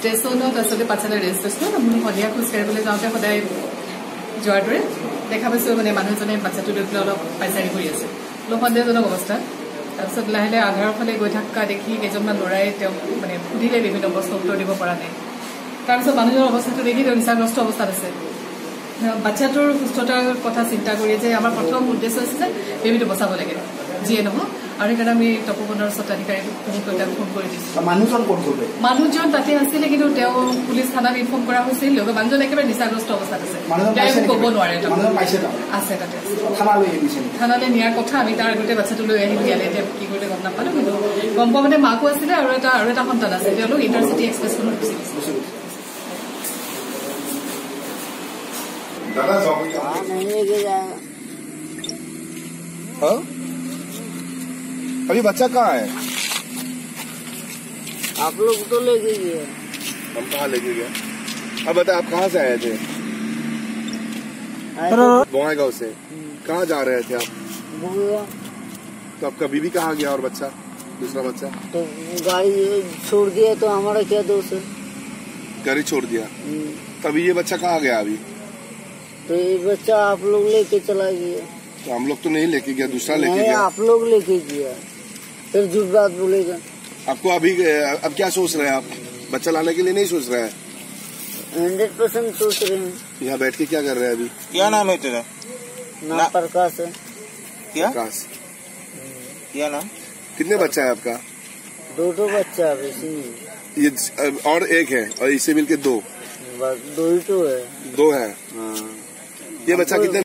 ষ্টেচনত আচলতে পাঠশালা ৰেল ষ্টেচনত আমি সন্ধিয়া খোজ কাঢ়িবলৈ যাওঁতে সদায় যোৱাৰ দৰে দেখা পাইছোঁ মানে মানুহজনে বাচ্চাটো লৈ পেলাই অলপ পাইচাৰি কৰি আছে, অলপ সন্দেহজনক অৱস্থা। তাৰপিছত লাহে লাহে আন্ধাৰৰ ফালে গৈ থকা দেখি কেইজনমান ল'ৰাই তেওঁক মানে সুধিলে বিভিন্ন প্ৰশ্ন উত্তৰ দিব পৰা নাই। তাৰপিছত মানুহজনৰ অৱস্থাটো দেখি তেওঁ নিচাগ্ৰস্ত অৱস্থাত আছে। বাচ্চাটোৰ সুস্থতাৰ কথা চিন্তা কৰি যে আমাৰ প্ৰথম উদ্দেশ্য আছে যে বেবীটো বচাব লাগে যিয়ে নহওক, আৰু সেইকাৰণে আমি তপোবনৰ স্বত্বাধিকাৰীক ফোন কৰি দিছোঁ। মানুহজন তাতে আছিলে, কিন্তু তেওঁ পুলিচ থানাত ইনফৰ্ম কৰা হৈছিল। মানুহজন একেবাৰে নিচাগ্ৰস্ত অৱস্থাত আছে, তেওঁ ক'ব নোৱাৰে। আছে তাতে থানালৈ নিয়াৰ কথা। আমি তাৰ আগতে বাচ্চাটো লৈ আহিলোঁ ইয়ালৈ, এতিয়া কি কৰিলে গম নাপালোঁ, কিন্তু গম পোৱা মানে মাকো আছিলে আৰু এটা সন্তান আছে। তেওঁলোক ইণ্টাৰচিটি এক্সপ্ৰেছখনত গুচি গৈছে। अभी बच्चा कहाँ है? आप लोग तो लेके गए। हम कहाँ लेके गए? अब बता, आप कहाँ से आए थे? बोंगाईगांव से। कहाँ जा रहे थे आप? तो आपका बीवी कहाँ गया और बच्चा, दूसरा बच्चा? तो गाड़ी छोड़ दिया, तो हमारा क्या दोष है? गाड़ी छोड़ दिया, तभी ये बच्चा कहाँ गया अभी? तो ये बच्चा आप लोग लेके चला गया। तो हम लोग तो नहीं लेके गया, दूसरा लेके गया। आप लोग लेके गया, फिर झूठ बात बोलेगा। आपको अभी अब क्या सोच रहे हैं आप? बच्चा लाने के लिए नहीं सोच रहे हैं? 100% सोच रहे हैं। यहाँ बैठ के क्या कर रहे हैं अभी? क्या नाम है तेरा? नाम प्रकाश है। क्या प्रकाश? क्या नाम? कितने बच्चा है आपका? 2 बच्चा है, बेसी नहीं। ये और एक है, और इससे मिलके 2 बस 2 ही तो है। 2 है। ये बच्चा कितने